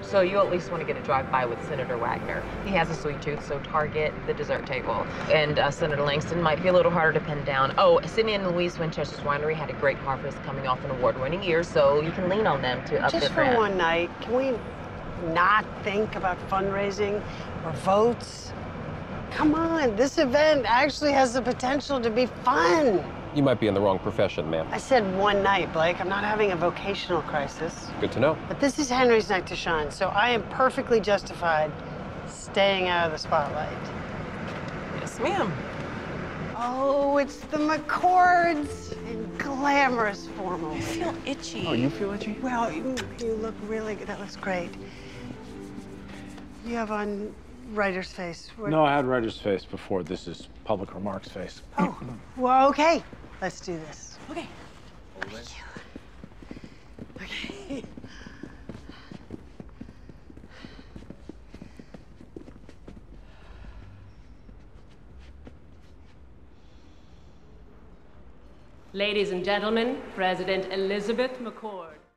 So you at least want to get a drive-by with Senator Wagner. He has a sweet tooth, so target the dessert table. And Senator Langston might be a little harder to pin down. Oh, Sydney and Louise Winchester's winery had a great harvest coming off an award-winning year, so you can lean on them to up Just their brand. for one night, can we not think about fundraising or votes? Come on, this event actually has the potential to be fun. You might be in the wrong profession, ma'am. I said one night, Blake. I'm not having a vocational crisis. Good to know. But this is Henry's night to shine, so I am perfectly justified staying out of the spotlight. Yes, ma'am. Oh, it's the McCords in glamorous formal. I feel itchy. Oh, you feel itchy? Well, you look really good. That looks great. You have on writer's face. No, I had writer's face before. This is public remarks face. Oh, well, okay. Let's do this. Okay. Thank you. Okay. Ladies and gentlemen, President Elizabeth McCord.